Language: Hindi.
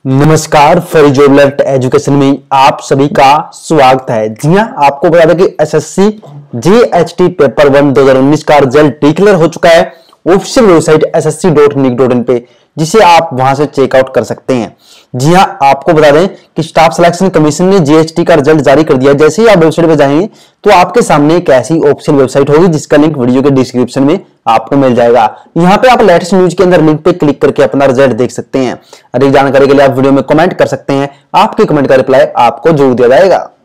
नमस्कार, फॉर जॉब अलर्ट एजुकेशन में आप सभी का स्वागत है। जी हां, आपको बता दें कि एसएससी जीएचटी पेपर 1 2019 का रिजल्ट डिक्लेयर हो चुका है ऑफिशियल वेबसाइट ssc.nic.in पे, जिसे आप वहां से चेकआउट कर सकते हैं। जी हां, आपको बता दें कि स्टाफ सिलेक्शन कमीशन ने जीएचटी का रिजल्ट जारी कर दिया। जैसे ही आप वेबसाइट पे जाएंगे तो आपके सामने एक ऐसी ऑफिशियल वेबसाइट होगी जिसका लिंक वीडियो के डिस्क्रिप्शन में आपको मिल जाएगा। यहाँ पे आप लेटेस्ट न्यूज के अंदर लिंक पे क्लिक करके अपना रिजल्ट देख सकते हैं। अधिक जानकारी के लिए आप वीडियो में कमेंट कर सकते हैं, आपके कमेंट का रिप्लाई आपको जरूर दिया जाएगा।